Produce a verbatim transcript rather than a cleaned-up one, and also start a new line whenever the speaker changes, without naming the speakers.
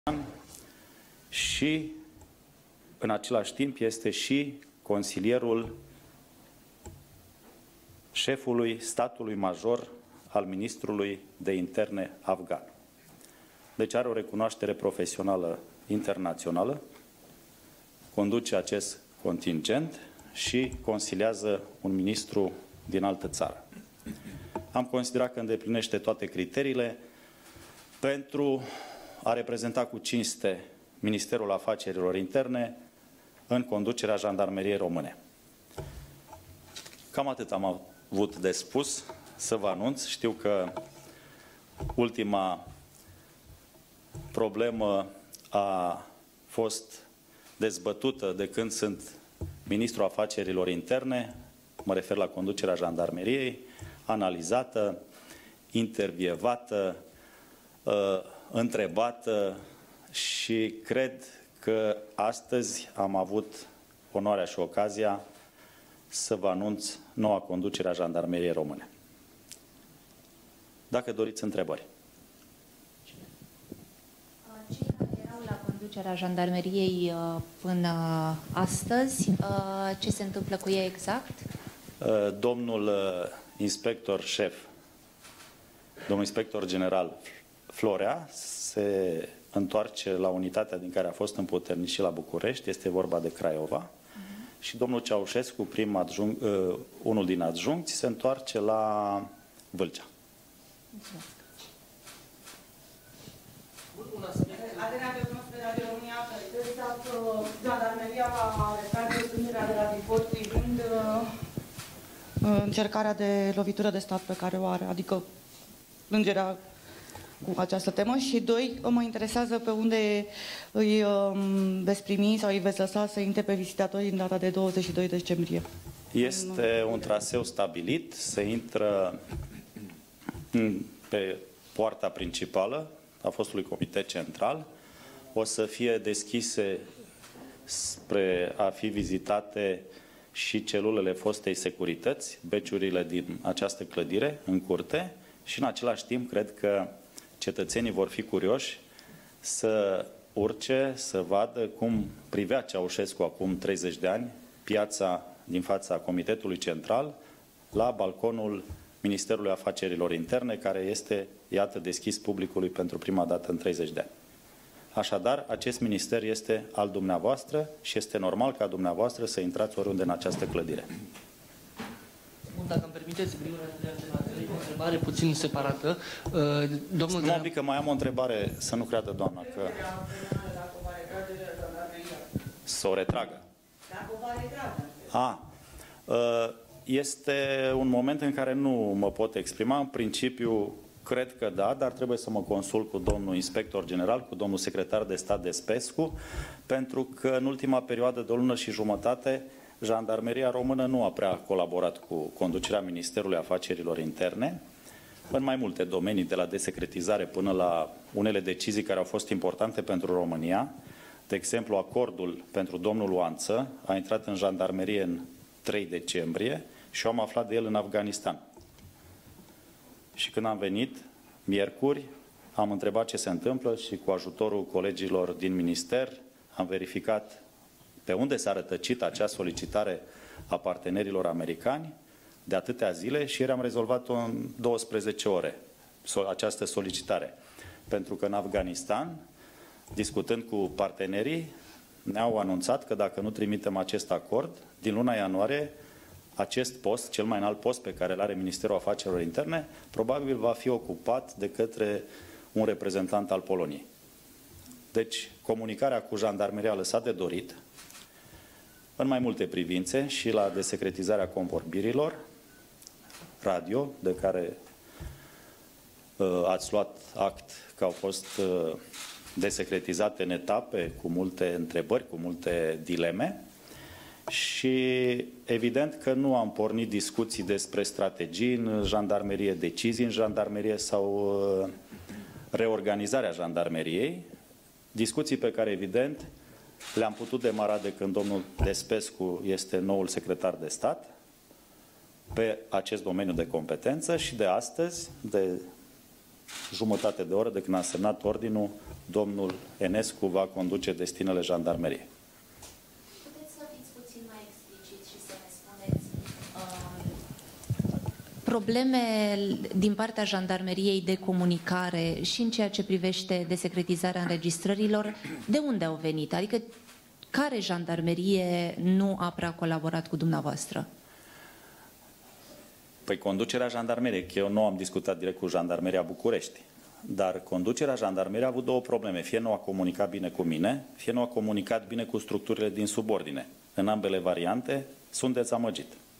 și în același timp este și consilierul șefului statului major al ministrului de interne afgan. Deci are o recunoaștere profesională internațională, conduce acest contingent și consiliază un ministru din altă țară. Am considerat că îndeplinește toate criteriile pentru a reprezenta cu cinste Ministerul Afacerilor Interne în conducerea Jandarmeriei Române. Cam atât am avut de spus, să vă anunț. Știu că ultima problemă a fost dezbătută de când sunt Ministrul Afacerilor Interne, mă refer la conducerea Jandarmeriei, analizată, intervievată, întrebată și cred că astăzi am avut onoarea și ocazia să vă anunț noua conducere a Jandarmeriei Române. Dacă doriți întrebări.
Cei care erau la conducerea Jandarmeriei până astăzi, ce se întâmplă cu ei exact?
Domnul inspector șef, domnul inspector general Florea, se întoarce la unitatea din care a fost împuternit și la București, este vorba de Craiova, uh-huh. și domnul Ceaușescu, prim adjunct, uh, unul din adjuncți, se întoarce la Vâlcea.
Mulțumesc.
Aderea de Atmosfera de România a interesat Jandarmeria va retrage plângerea de la Diport privind încercarea de lovitură de stat pe care o are, adică plângerea cu această temă. Și doi, mă interesează pe unde îi um, veți primi sau îi veți lăsa să intre pe vizitatori în data de douăzeci și doi decembrie.
Este un traseu stabilit, se intră pe poarta principală a fostului comitet central, o să fie deschise spre a fi vizitate și celulele fostei securități, beciurile din această clădire, în curte, și în același timp cred că cetățenii vor fi curioși să urce, să vadă cum privea Ceaușescu acum treizeci de ani piața din fața Comitetului Central la balconul Ministerului Afacerilor Interne, care este, iată, deschis publicului pentru prima dată în treizeci de ani. Așadar, acest minister este al dumneavoastră și este normal ca dumneavoastră să intrați oriunde în această clădire.
Dacă îmi permiteți, o întrebare puțin separată. Domnul
Mă pic că mai am o întrebare, să nu creadă doamna că... Să o retragă.
Dacă o va retrage.
A, este un moment în care nu mă pot exprima. În principiu, cred că da, dar trebuie să mă consult cu domnul inspector general, cu domnul secretar de stat Despescu, pentru că în ultima perioadă de o lună și jumătate Jandarmeria Română nu a prea colaborat cu conducerea Ministerului Afacerilor Interne în mai multe domenii, de la desecretizare până la unele decizii care au fost importante pentru România. De exemplu, acordul pentru domnul Oanță a intrat în jandarmerie în trei decembrie și eu am aflat de el în Afganistan. Și când am venit, miercuri, am întrebat ce se întâmplă și cu ajutorul colegilor din minister am verificat pe unde s-a rătăcit acea solicitare a partenerilor americani de atâtea zile și ieri am rezolvat-o în douăsprezece ore, această solicitare. Pentru că în Afganistan, discutând cu partenerii, ne-au anunțat că dacă nu trimitem acest acord, din luna ianuarie, acest post, cel mai înalt post pe care îl are Ministerul Afacerilor Interne, probabil va fi ocupat de către un reprezentant al Poloniei. Deci, comunicarea cu Jandarmeria a lăsat de dorit în mai multe privințe și la desecretizarea convorbirilor radio, de care uh, ați luat act că au fost uh, desecretizate în etape, cu multe întrebări, cu multe dileme. Și evident că nu am pornit discuții despre strategii în jandarmerie, decizii în jandarmerie sau uh, reorganizarea jandarmeriei. Discuții pe care, evident, le-am putut demara de când domnul Despescu este noul secretar de stat pe acest domeniu de competență și de astăzi, de jumătate de oră de când a semnat ordinul, domnul Enescu va conduce destinele jandarmeriei.
Puteți să fiți puțin mai explicit și să ne spuneți uh, probleme din partea jandarmeriei de comunicare și în ceea ce privește desecretizarea înregistrărilor, de unde au venit? Adică care jandarmerie nu a prea colaborat cu dumneavoastră?
Păi conducerea jandarmeriei, că eu nu am discutat direct cu Jandarmeria București, dar conducerea jandarmeriei a avut două probleme. Fie nu a comunicat bine cu mine, fie nu a comunicat bine cu structurile din subordine. În ambele variante sunt dezamăgit.